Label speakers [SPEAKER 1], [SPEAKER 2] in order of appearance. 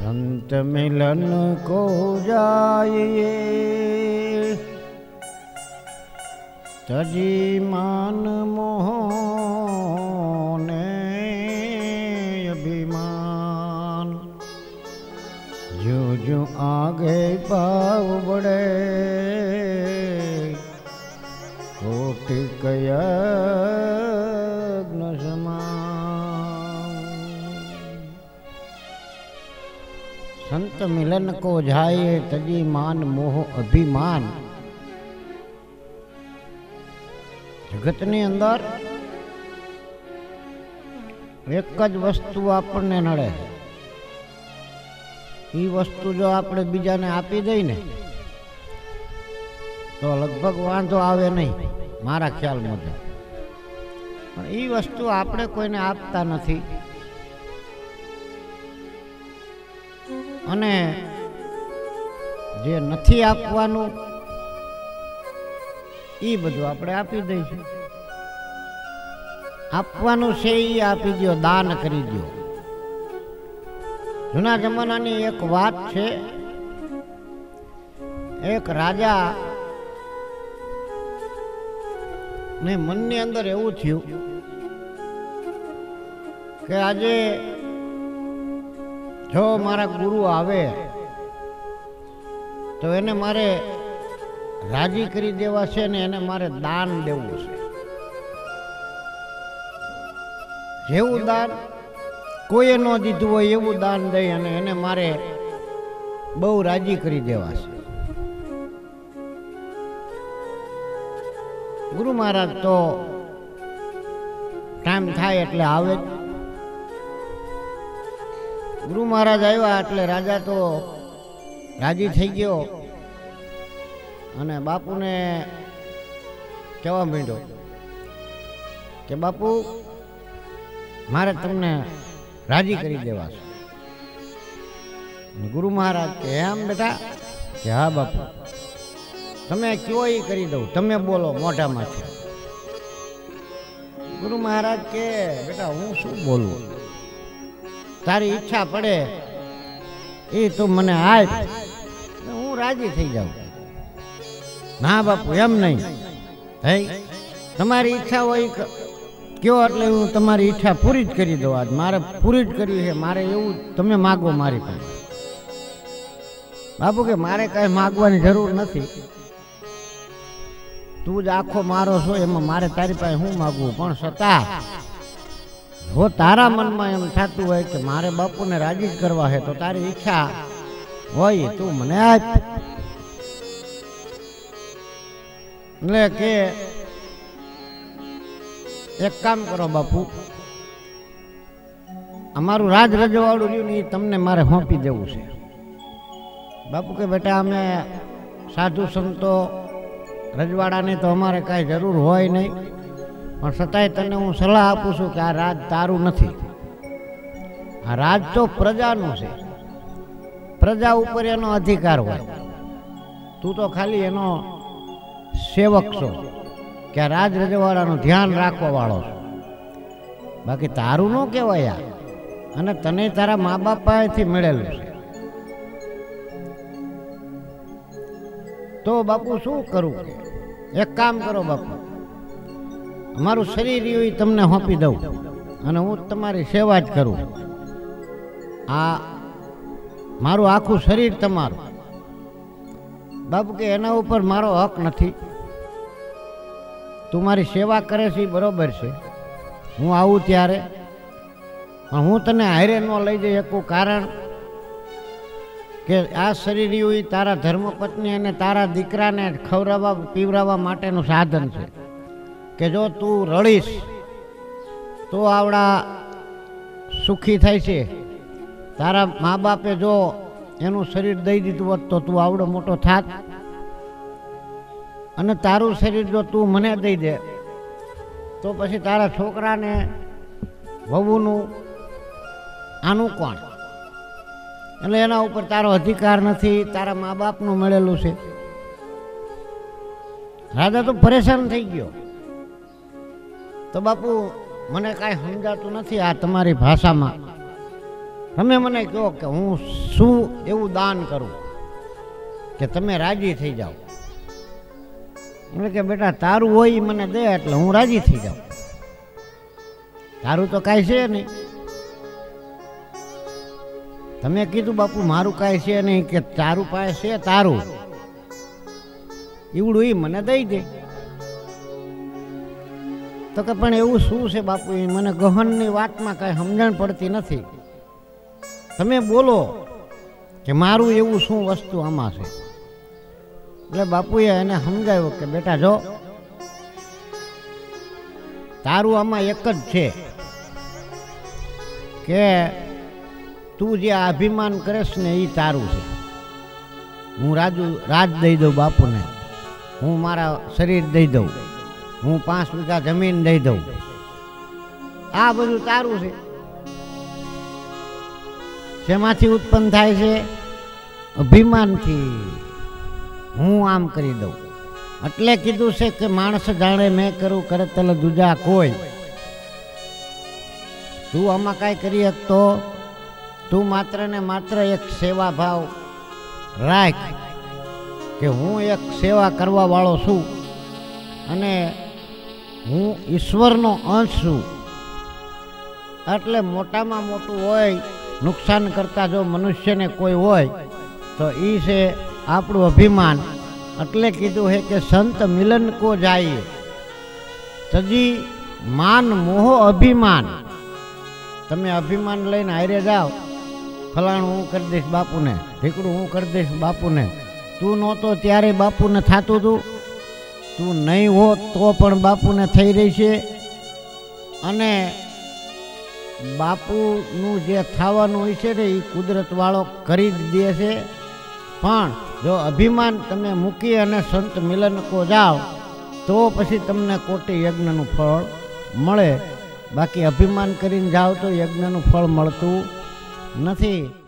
[SPEAKER 1] संत मिलन को जाइए तजी मान मोह ने अभिमान। जो जो आगे पाव बढ़े कोटि कयज्ञ समान। संत मिलन को जाए तजी मान मोह अभिमान। जगतनी अंदर एक ज वस्तु आपने नड़े, ई वस्तु जो आपणे बीजाने आपी दई ने तो लगभग वांधो आवे नहीं मारा ख्याल मुजब। पण ई वस्तु आपणे कोईने आपता नथी अने जे नथी आपवानुं ई बधुं आपणे आपी दईशुं। आपवानुं छे ई आपी दो, दान करी दो। जूना जमानानी एक वात छे, एक राजा ने मननी अंदर एवुं थयुं के आजे जो मारा गुरु आवे तो एने मारे राजी करी देवा छे ने एने मारे दान देवुं छे। जेवुं दान कोઈએ न दीधुं होय एवुं दान दई अने एने मारे बहु राजी करी देवा छे। गुरु महाराज तो टाइम थाय एटले आवे। गुरु महाराज आव्या एटले राजा तो राजी थई गयो अने बापूने कहेवा मांड्यो के बापू मारे तमने राजी करी देवा छे। गुरु महाराज के एम बेटा के हाँ बापू तमे क्यो ई करी दઉં, तमे बोलो मोटा माथे। गुरु महाराज के बेटा हूँ शू बोलूं, तारी इच्छा पड़े ए तो मने आप हूँ राजी थई जाऊं। ना बापू एम नहीं है, तमारी इच्छा होय क्यों एटले हूँ तमारी इच्छा पूरी ज करी दઉં। आज मारे पूरी ज करवी है, मारे एवुं तमे मागो मारी पासे। बापू के मारे कांई मागवानी जरूर नथी, तू ज आखो मारो छो एमां मारे तारी पासे हूँ मागवुं। पण छतां जो तारा मन में एम थतुं होय के मारे बापू ने राजी ज करवा है तो तारी इच्छा होय तू मने आप। એટલે કે एक काम करो बापू, अमारू राज रजवाड़ू रह्युं ने तमने मारे सौंपी देवुं छे। बापू के बेटा अमे साधु संतो रजवाड़ा ने तो अमारे कांई जरूर होय नहीं, पण छतांय तने हूँ सलाह आपું છું કે આ રાજ તારું નથી। आ राज तो प्रजानुं छे, प्रजा उपर एनो अधिकार होय। तू तो खाली एनो सेवक छो કે રાજ રજવાડાનું ધ્યાન રાખવા વાળો છે, બાકી તારું ન કહેવાય આ, અને તને તારા મા બાપ પાસેથી મળેલું છે। તો બાપુ શું કરું? એક કામ કરો બાપુ, અમારું શરીર એ તમને સોંપી દઉં અને હું તમારી સેવા જ કરું। આ મારું આખું શરીર તમારું। બાપુ કે એના ઉપર મારો હક નથી, તું મારી સેવા કરે છે બરોબર છે, હું આવું ત્યારે પણ હું તને હારે ન લઈ જઈ શકું, કારણ કે આ શરીર એ તારા ધર્મપત્ની અને તારા દીકરાને ખવડાવવા પીવડાવવા માટેનું સાધન છે કે જો તું રડીશ તો આવડા સુખી થાય છે। તારા મા બાપે જો એનું શરીર દઈ દીધું હોત તો તું આવડો મોટો થાત, અને તારું શરીર જો તું મને દઈ દે તો પછી તારા છોકરાને વહુનું આનું કોણ? એટલે એના ઉપર તારો અધિકાર નથી, તારા મા બાપનું મળેલું છે। રાજા તો પરેશાન થઈ ગયો। તો બાપુ મને કાંઈ સમજાતું નથી આ તમારી ભાષામાં, તમે મને કહો કે હું શું એવું દાન કરું કે તમે રાજી થઈ જાઓ. એટલે કે બેટા તારું હોય મને દે એટલે હું રાજી થઈ જાઉં. તારું તો કાંઈ છે નહીં. તમે કીધું બાપુ મારું કાંઈ છે નહીં, કે તારું પાસે છે તારું ઈવડું એ મને દઈ દે. તો કે પણ એવું શું છે બાપુ, એ મને ગહનની વાતમાં કાંઈ સમજણ પડતી નથી. તમે બોલો કે મારું એવું શું વસ્તુ આમાં છે. એટલે બાપુએ એને સમજાવ્યું કે બેટા જો તારું આમાં એક જ છે કે તું જે અભિમાન કરેશ ને એ તારું છે. હું રાજ દઈ દઉં બાપુને, હું મારા શરીર દઈ દઉં, હું 5 વીઘા જમીન દઈ દઉં, આ બધું તારું છે. શેમાંથી ઉત્પન્ન થાય છે? અભિમાનથી. હું આમ કરી દઉં એટલે કીધું છે કે માણસ જાણે મેં કરું કરે તલ દૂજા કોઈ. તું આમાં કાંઈ કરી શકતો, તું માત્ર ને માત્ર એક સેવા ભાવ રાખ કે હું એક સેવા કરવા વાળો છું અને હું ઈશ્વરનો અંશ છું. એટલે મોટામાં મોટું હોય નુકસાન કરતા જો મનુષ્યને કોઈ હોય તો એ છે આપણું અભિમાન. એટલે કીધું હે કે સંત મિલન કો જાય તજી માન મોહ અભિમાન. તમે અભિમાન લઈને હારે જાઓ, ફલાણું હું કરી દઈશ બાપુને, ઢીકડું હું કરી દઈશ બાપુને. તું નહોતો ત્યારે બાપુને થતું હતું, તું નહીં હો તો પણ બાપુને થઈ રહી છે. અને બાપુનું જે થવાનું હોય છે ને એ કુદરત વાળો કરી જ દે છે. પણ જો અભિમાન તમે મૂકી અને સંત મિલન કો જાઓ તો પછી તમને કોટી યજ્ઞનું ફળ મળે. બાકી અભિમાન કરીને જાઓ તો યજ્ઞનું ફળ મળતું નથી.